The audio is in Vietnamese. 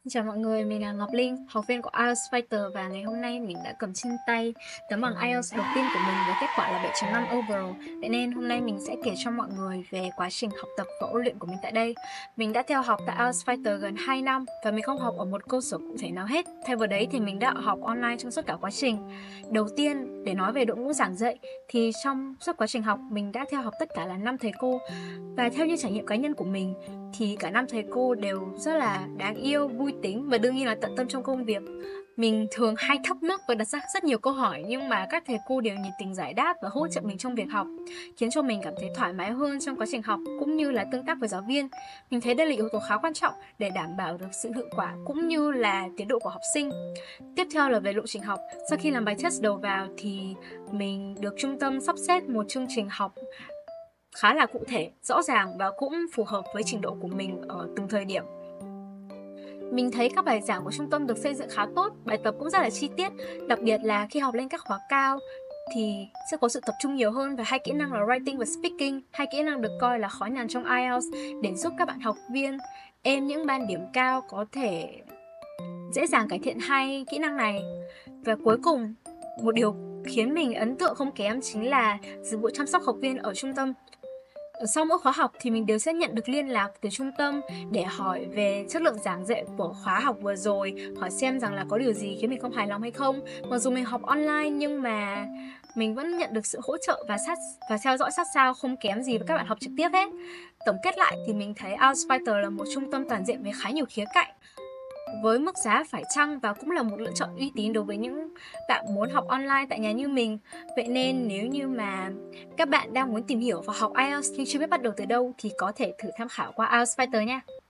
Xin chào mọi người, mình là Ngọc Linh, học viên của IELTS Fighter và ngày hôm nay mình đã cầm trên tay tấm bằng IELTS đầu tiên của mình với kết quả là 7.5 overall. Vậy nên hôm nay mình sẽ kể cho mọi người về quá trình học tập và ôn luyện của mình tại đây. Mình đã theo học tại IELTS Fighter gần 2 năm và mình không học ở một cơ sở cụ thể nào hết. Thay vào đấy thì mình đã học online trong suốt cả quá trình. Đầu tiên, để nói về đội ngũ giảng dạy thì trong suốt quá trình học mình đã theo học tất cả là 5 thầy cô. Và theo như trải nghiệm cá nhân của mình thì cả 5 thầy cô đều rất là đáng yêu, vui tính và đương nhiên là tận tâm trong công việc. Mình thường hay thắc mắc và đặt ra rất nhiều câu hỏi nhưng mà các thầy cô đều nhiệt tình giải đáp và hỗ trợ mình trong việc học, khiến cho mình cảm thấy thoải mái hơn trong quá trình học cũng như là tương tác với giáo viên. Mình thấy đây là yếu tố khá quan trọng để đảm bảo được sự hiệu quả cũng như là tiến độ của học sinh. Tiếp theo là về lộ trình học. Sau khi làm bài test đầu vào thì mình được trung tâm sắp xếp một chương trình học khá là cụ thể, rõ ràng và cũng phù hợp với trình độ của mình ở từng thời điểm. Mình thấy các bài giảng của trung tâm được xây dựng khá tốt, bài tập cũng rất là chi tiết, đặc biệt là khi học lên các khóa cao thì sẽ có sự tập trung nhiều hơn vào hai kỹ năng là writing và speaking, hai kỹ năng được coi là khó nhằn trong IELTS để giúp các bạn học viên êm những ban điểm cao có thể dễ dàng cải thiện hai kỹ năng này. Và cuối cùng, một điều khiến mình ấn tượng không kém chính là dịch vụ chăm sóc học viên ở trung tâm. Sau mỗi khóa học thì mình đều sẽ nhận được liên lạc từ trung tâm để hỏi về chất lượng giảng dạy của khóa học vừa rồi, hỏi xem rằng là có điều gì khiến mình không hài lòng hay không. Mặc dù mình học online nhưng mà mình vẫn nhận được sự hỗ trợ và theo dõi sát sao không kém gì với các bạn học trực tiếp hết. Tổng kết lại thì mình thấy IELTS Fighter là một trung tâm toàn diện với khá nhiều khía cạnh, với mức giá phải chăng và cũng là một lựa chọn uy tín đối với những bạn muốn học online tại nhà như mình. Vậy nên nếu như mà các bạn đang muốn tìm hiểu và học IELTS nhưng chưa biết bắt đầu từ đâu thì có thể thử tham khảo qua IELTS Fighter nha.